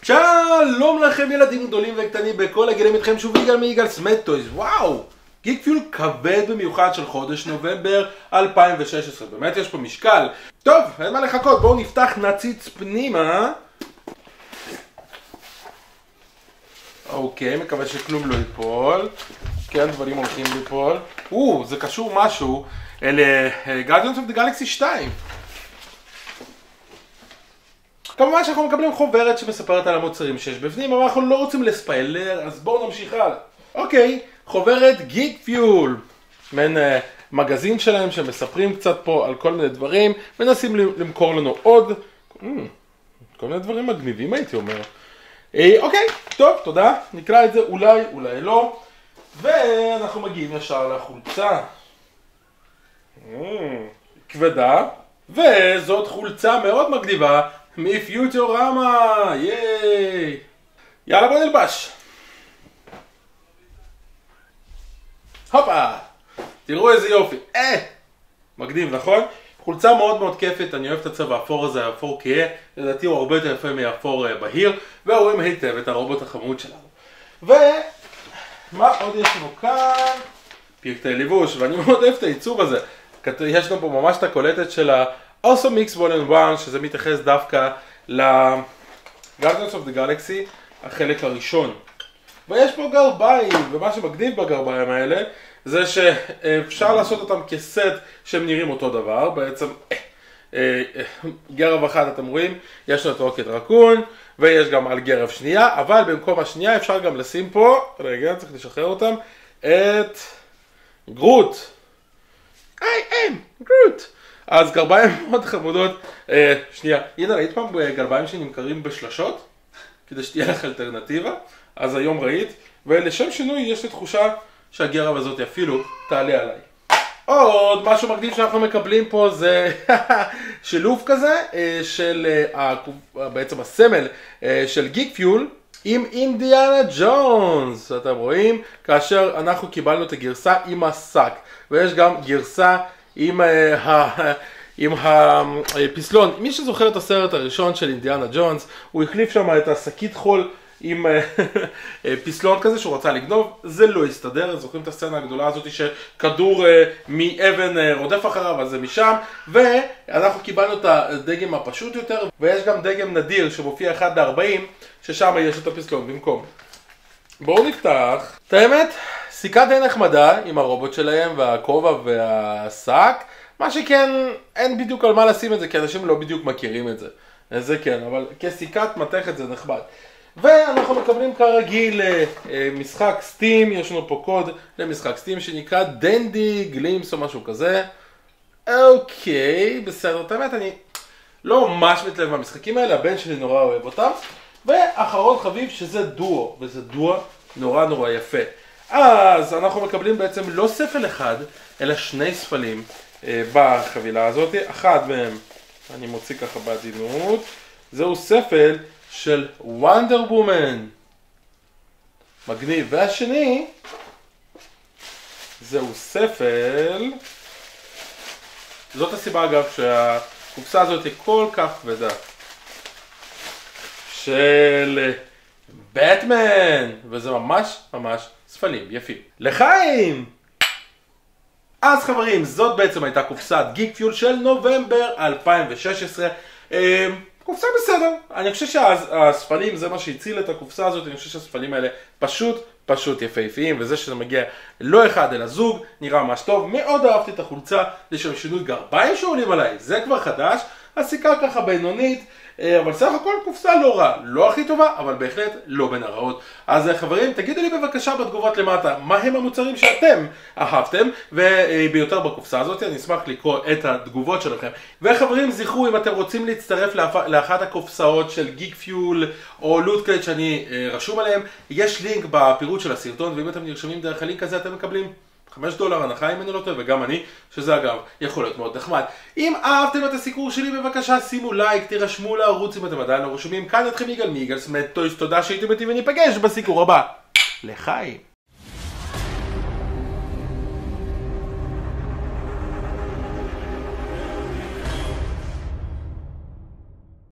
שלום לכם ילדים גדולים וקטנים בכל הגילים, איתכם שוב יגאל מיגאלס מדטויז. וואו, גיק פיול כבד במיוחד של חודש נובמבר 2016, באמת יש פה משקל. טוב, אין מה לחכות, בואו נפתח, נציץ פנימה. אוקיי, מקווה שכלום לא ייפול. כן, דברים הולכים ליפול. זה קשור משהו ל-Guardians of the Galaxy 2. כמובן שאנחנו מקבלים חוברת שמספרת על המוצרים שיש בפנים, אבל אנחנו לא רוצים לספיילר, אז בואו נמשיך הלאה. אוקיי, חוברת גיק פיול. מעין מגזין שלהם שמספרים קצת פה על כל מיני דברים, מנסים למכור לנו עוד. כל מיני דברים מגניבים הייתי אומר. אוקיי, טוב, תודה. נקרא את זה אולי, אולי לא. ואנחנו מגיעים ישר לחולצה. כבדה. וזאת חולצה מאוד מגניבה. מפיוטורמה, ייי! יאללה בוא נלבש! הופה! תראו איזה יופי! מגניב, נכון? חולצה מאוד מאוד כיפית, אני אוהב את הצבע האפור הזה, האפור כהה, לדעתי הוא הרבה יותר יפה מאפור בהיר, ורואים היטב את הרובוט החמוד שלנו. ומה עוד יש לנו כאן? פרטי ליבוש, ואני מאוד אוהב את העיצוב הזה. יש לנו פה ממש את הקולטת של Also Mix Volume 1, שזה מתייחס דווקא ל-Guardians of the Galaxy, החלק הראשון. ויש פה גרביים, ומה שמגניב בגרביים האלה, זה שאפשר לעשות אותם כסט שהם נראים אותו דבר. בעצם, גרב אחד אתם רואים, יש לנו אותו כדרקון, ויש גם על גרב שנייה, אבל במקום השנייה אפשר גם לשים פה, רגע, צריך לשחרר אותם, את גרוט. גרוט. אז גרביים מאוד חמודות. שנייה, הנה ראית פעם גרביים שנמכרים בשלשות? כדי שתהיה לך אלטרנטיבה. אז היום ראית, ולשם שינוי יש לי תחושה שהגרב הזאת אפילו תעלה עליי. עוד משהו מגניב שאנחנו מקבלים פה זה שילוב כזה של בעצם הסמל של גיק פיול עם אינדיאנה ג'ונס. אתם רואים? כאשר אנחנו קיבלנו את הגרסה עם השק, ויש גם גרסה עם הפסלון. מי שזוכר את הסרט הראשון של אינדיאנה ג'ונס, הוא החליף שם את השקית חול עם פסלון כזה שהוא רצה לגנוב. זה לא הסתדר. זוכרים את הסצנה הגדולה הזאת שכדור מאבן רודף אחריו, אז זה משם. ואנחנו קיבלנו את הדגם הפשוט יותר, ויש גם דגם נדיר שמופיע 1 ב-40, ששם יש את הפסלון במקום. בואו נפתח. את האמת, סיכה די נחמדה עם הרובוט שלהם והכובע והשק. מה שכן, אין בדיוק על מה לשים את זה, כי אנשים לא בדיוק מכירים את זה. זה כן, אבל כסיקת מתכת זה נחמד. ואנחנו מקבלים כרגיל משחק סטים. יש לנו פה קוד למשחק סטים שנקרא דנדי גלימס או משהו כזה. אוקיי, בסדר. את האמת, אני לא ממש מתלהב מהמשחקים האלה, הבן שלי נורא אוהב אותם. ואחרון חביב שזה דואו, וזה דואו נורא נורא יפה. אז אנחנו מקבלים בעצם לא ספל אחד, אלא 2 ספלים בחבילה הזאת. אחד מהם, אני מוציא ככה בעדינות, זהו ספל של וונדר וומן. מגניב. והשני, זהו ספל, זאת הסיבה אגב שהקופסה הזאת היא כל כך כבדה, של בטמן, וזה ממש ממש ספלים יפים. לחיים! אז חברים, זאת בעצם הייתה קופסת גיק פיול של נובמבר 2016. קופסה בסדר. אני חושב שהספלים זה מה שהציל את הקופסה הזאת. אני חושב שהספלים האלה פשוט יפהפיים, וזה שזה מגיע לא אחד אלא זוג, נראה ממש טוב. מאוד אהבתי את החולצה, לשם שינוי גרביים שעולים עליי, זה כבר חדש. הסיכה ככה בינונית, אבל סך הכל קופסה לא רע, לא הכי טובה, אבל בהחלט לא בין הרעות. אז חברים, תגידו לי בבקשה בתגובות למטה, מה הם המוצרים שאתם אהבתם, וביותר בקופסה הזאת, אני אשמח לקרוא את התגובות שלכם. וחברים, זכרו, אם אתם רוצים להצטרף לאחת הקופסאות של גיק פיול או לוט קרייט שאני רשום עליהם, יש לינק בפירוט של הסרטון, ואם אתם נרשמים דרך הלינק הזה, אתם מקבלים $5 הנחה אם אני לא טועה, וגם אני, שזה אגב יכול להיות מאוד נחמד. אם אהבתם את הסיקור שלי, בבקשה שימו לייק, תירשמו לערוץ אם אתם עדיין לא רשומים. כאן אתכם יגאל מיגאלס מדטויז, תודה שהייתם איתי וניפגש בסיקור הבא. לחיים.